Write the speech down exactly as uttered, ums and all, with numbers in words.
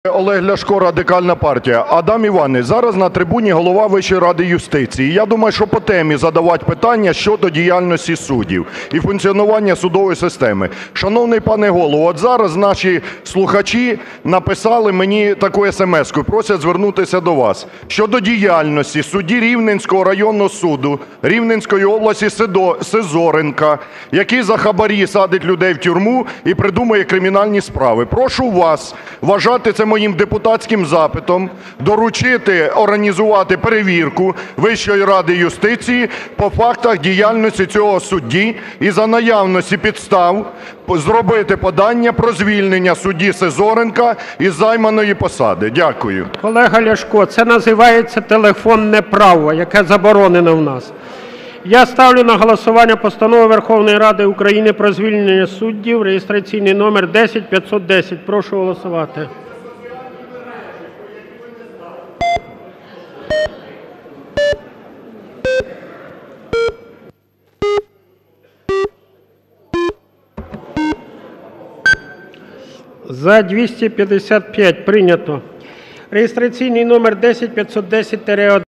Олег Ляшко, Радикальна партія. Адам Іванович, зараз на трибуні голова Вищої ради юстиції. Я думаю, що по темі задавати питання щодо діяльності суддів і функціонування судової системи. Шановний пане Голово, от зараз наші слухачі написали мені таку есемеску, просять звернутися до вас. Щодо діяльності судді Рівненського районного суду Рівненської області Сизоренка, який за хабарі садить людей в тюрму і придумує кримінальні справи. Прошу вас вважати це моїм депутатським запитом, доручити організувати перевірку Вищої ради юстиції по фактах діяльності цього судді і за наявності підстав зробити подання про звільнення судді Сизоренка із займаної посади. Дякую. Колега Ляшко, це називається телефонне право, яке заборонено в нас. Я ставлю на голосування Постанову Верховної Ради України про звільнення суддів, реєстраційний номер десять п'ятсот десять. Прошу голосувати. За двісті п'ятдесят п'ять прийнято. Реєстраційний номер десять п'ятсот десять один.